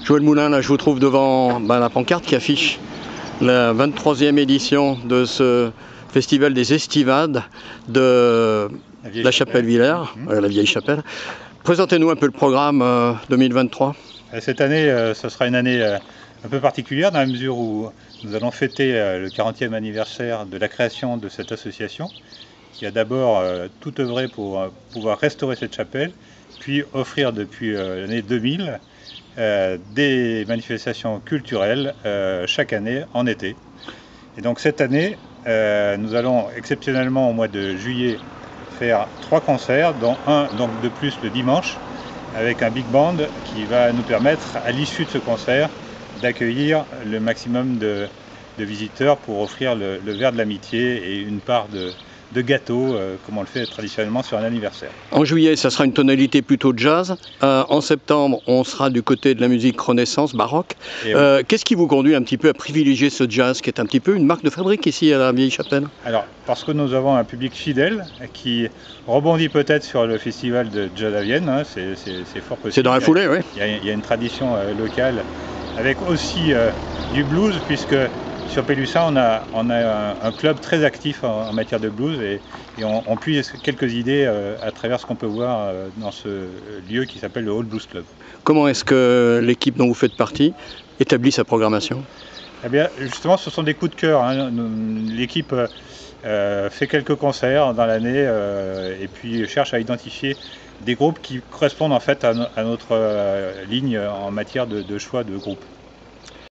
Joël Moulin, là je vous trouve devant la pancarte qui affiche la 23e édition de ce festival des Estivades de la Chapelle-Villers, la vieille chapelle. Présentez-nous un peu le programme 2023. Cette année, ce sera une année un peu particulière dans la mesure où nous allons fêter le 40e anniversaire de la création de cette association qui a d'abord tout œuvré pour pouvoir restaurer cette chapelle, puis offrir depuis l'année 2000 des manifestations culturelles chaque année en été. Et donc cette année, nous allons exceptionnellement au mois de juillet faire 3 concerts, dont un donc de plus le dimanche, avec un big band qui va nous permettre, à l'issue de ce concert, d'accueillir le maximum de visiteurs pour offrir le verre de l'amitié et une part de gâteau, comme on le fait traditionnellement sur un anniversaire. En juillet, ça sera une tonalité plutôt jazz. En septembre, on sera du côté de la musique renaissance, baroque. Qu'est-ce qui vous conduit un petit peu à privilégier ce jazz, qui est un petit peu une marque de fabrique ici à la Vieille Chapelle? Alors, parce que nous avons un public fidèle qui rebondit peut-être sur le festival de Jazz à Vienne, hein, c'est fort possible. C'est dans la foulée, oui. Il y a une tradition locale, avec aussi du blues, puisque sur Pélussin, on a un club très actif en matière de blues et on puise quelques idées à travers ce qu'on peut voir dans ce lieu qui s'appelle le Hall Blues Club. Comment est-ce que l'équipe dont vous faites partie établit sa programmation? Eh bien, justement, ce sont des coups de cœur, hein. L'équipe fait quelques concerts dans l'année et puis cherche à identifier des groupes qui correspondent en fait à notre ligne en matière de choix de groupe.